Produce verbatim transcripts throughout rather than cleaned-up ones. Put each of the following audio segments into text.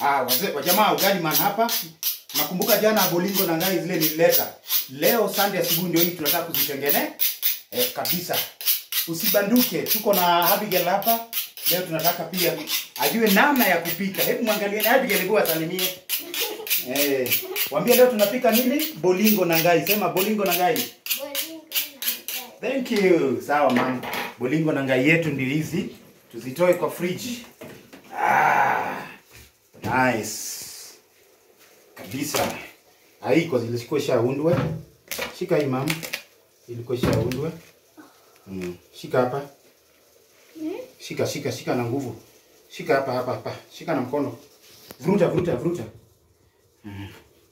Ah, wazee wa jamaa ugali man hapa. Nakumbuka jana bolingo na ngai zile nilileta. Leo Sunday asubuhi ndio hii tunataka kuzitengene. Eh, kabisa. Usibanduke. Tuko na Abigail hapa. Leo tunataka pia ajue namna ya kupika. Hebu muangalieni Abigail, hebu asalimie. Eh, waambie leo tunapika nini? Bolingo na ngai. Sema bolingo na ngai. Bolingo na ngai. Thank you. Sawa man. Bolingo na ngai yetu ndio hizi. Tuzitoe kwa fridge. Ah. Nice. Kabisa. Haiko zilikuwa shaundwe. Shika hii mama. Ilikuwa shaundwe. Mm. Shika hapa. Hmm? Shika shika shika na nguvu. Shika hapa hapa hapa. Shika na mkono. Vuruta vuruta vuruta. Mm.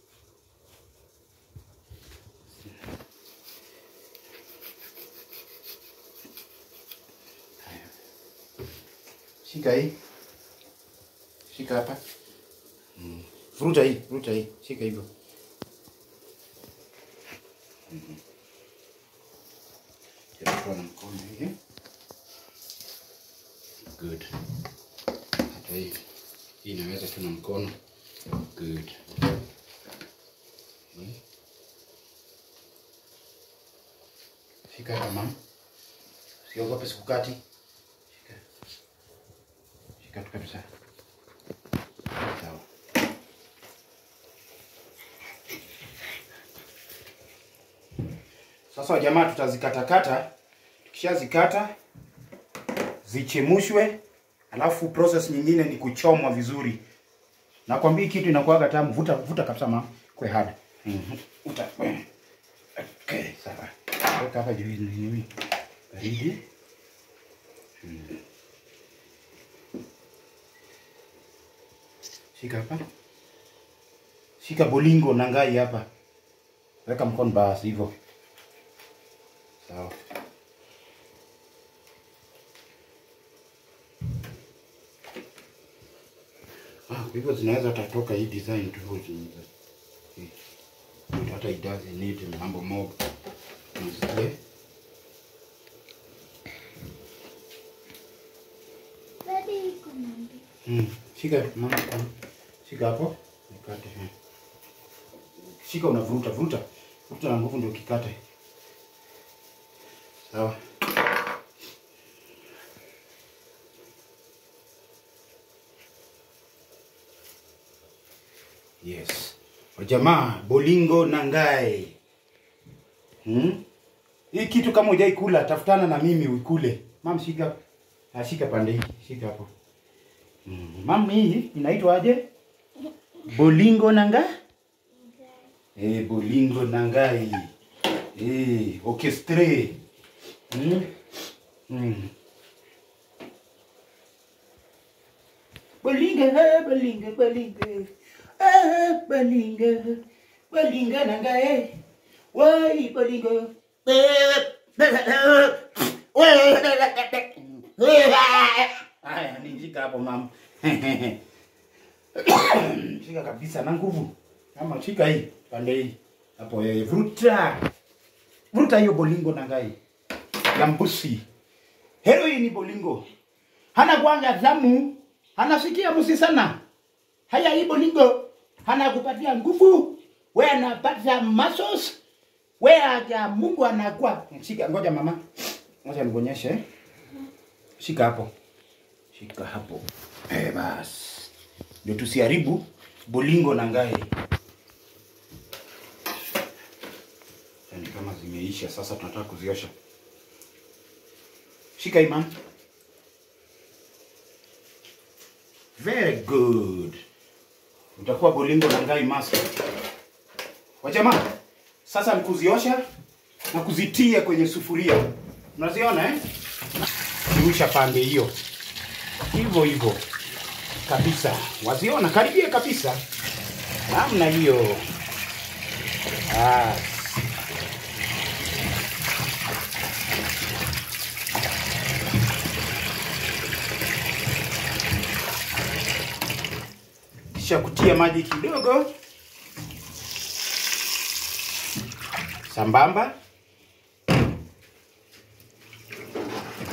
Shika hii. Shika hapa. Mm. Vuruta hii, vuruta hii. Shika hivyo. Mhm. Kwa na mkono hivi. Good. Hata hii. Hii inaweza tu na mkono. Good. Hmm. Shika hapa mama. Usiogope sikukati. Shika. Shika tu kabisa. Sawa. Sasa jamaa tutazikatakata. Tukishazikata zichemushwe, alafu process nyingine ni kuchomwa vizuri. Nakwambia kitu inakuwa tamu, vuta vuta kabisa mama, kwa hard. Mhm. Vuta. Okay, sawa. Weka hapa juu hivi. Baridi. Mhm. Shika hapa. Shika bolingo na ngai hapa. Weka mkono basi hivyo. Sawa. Ah, hivyo zinaweza tatoka hii design tu zinaweza. Hata it doesn't need mambo mob. Mzee. Daddy kumambi. Mm. Shika mama. Shika hapo. Nikate. Shika unavuruta vuruta. Vuruta na nguvu ndio kikate. Sawa. Yes. Jamaa, bolingo na ngai. Hmm? Hii kitu kama hujai kula, tafutana na mimi uikule. Mam shika. Ah, shika pande hii, shika hapo. Mm. Mam hii inaitwa aje? Bolingo na ngai? Eh, bolingo na ngai. Eh, orchestre. Hmm? Hmm. Bolingo, bolingo, bolingo. Ah, bolingo. Bolingo na ngai. Wai bolingo. Aya, nijika hapo mama. Shika kabisa na nguvu. Kama shika hii, pande hii. Hapo yeye vuta. Vuta hiyo bolingo na ngai. Gambusi. Heroini bolingo. Hana kwanga zamu. Anasikia musi sana. Haya hii bolingo. Hana kupatia nguvu. Wewe anapata muscles. Wewe aja Mungu anakuwa. Shika ngoja mama. Ngoja nikuonyeshe. Shika hapo. Shika hapo. Eh bas. Ndio tusiharibu bolingo na ngai. Yani kama zimeisha sasa tunataka kuziosha. Shika hii mama. Very good. Utakuwa bolingo na ngai master. Wajamaa, sasa ni kuziosha na kuzitia kwenye sufuria. Unaziona eh? Kurusha pande hiyo. Hivyo hivyo. Kabisa. Waziona karibia kabisa. Namna hiyo. Ah. Kisha kutia maji kidogo. Sambamba.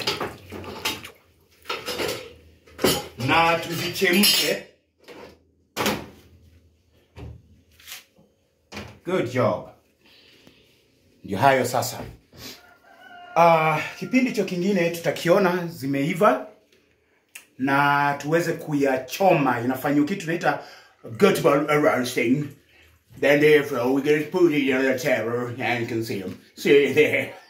Na tuzichemshe Good job. Ndio hayo sasa. Uh, kipindi cho kingine tutakiona zimeiva na tuweze kuyachoma. Inafanywa kitu tunaita guttural roasting. Then therefore we get put it on the table and you can see them. See there.